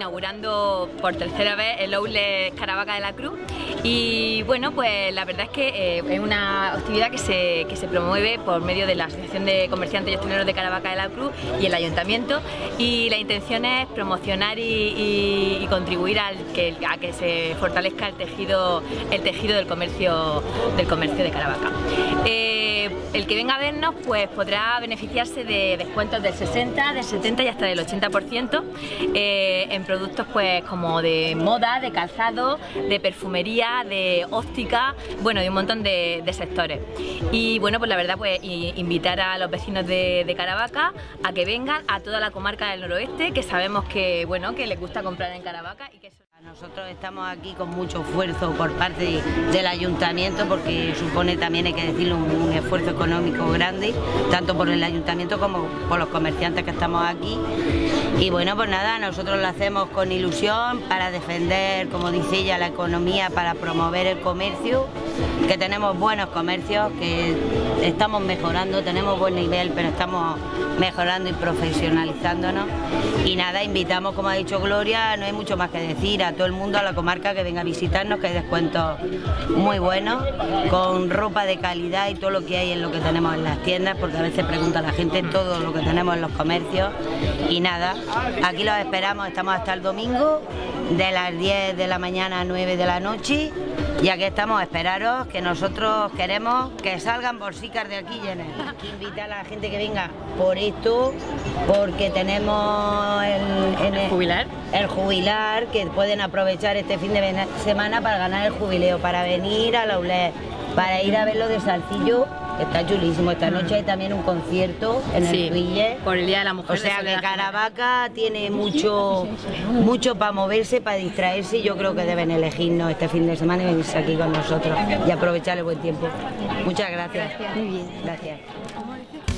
inaugurando por tercera vez el Outlet Caravaca de la Cruz. Y bueno, pues la verdad es que es una actividad que se promueve por medio de la Asociación de Comerciantes y Hosteleros de Caravaca de la Cruz y el Ayuntamiento, y la intención es promocionar y contribuir a que se fortalezca el tejido del comercio de Caravaca. El que venga a vernos pues podrá beneficiarse de descuentos del 60, del 70 y hasta del 80% en productos pues como de moda, de calzado, de perfumería, de óptica, bueno, de un montón de sectores. Y bueno, pues la verdad pues invitar a los vecinos de Caravaca a que vengan, a toda la comarca del noroeste, que sabemos que bueno, que les gusta comprar en Caravaca y que nosotros estamos aquí con mucho esfuerzo por parte del ayuntamiento, porque supone también, hay que decirlo, un esfuerzo económico grande, tanto por el ayuntamiento como por los comerciantes que estamos aquí. Y bueno, pues nada, nosotros lo hacemos con ilusión para defender, como dice ella, la economía, para promover el comercio, que tenemos buenos comercios, que estamos mejorando, tenemos buen nivel, pero estamos mejorando y profesionalizándonos. Y nada, invitamos, como ha dicho Gloria, no hay mucho más que decir, a todo el mundo, a la comarca, que venga a visitarnos, que hay descuentos muy buenos, con ropa de calidad y todo lo que hay en lo que tenemos en las tiendas, porque a veces pregunta la gente todo lo que tenemos en los comercios. Y nada, aquí los esperamos, estamos hasta el domingo, de las 10 de la mañana a 9 de la noche, y aquí estamos a esperaros, que nosotros queremos que salgan bolsicas de aquí llenas. Que invita a la gente que venga por esto, porque tenemos el jubilar, que pueden aprovechar este fin de semana para ganar el jubileo, para venir a la Outlet, para ir a ver lo de Salcillo, que está chulísimo. Esta noche hay también un concierto en el Tuille, por el Día de la Mujer. O sea que Caravaca tiene mucho para moverse, para distraerse, y yo creo que deben elegirnos este fin de semana y venirse aquí con nosotros y aprovechar el buen tiempo. Muchas gracias. Muy bien. Gracias.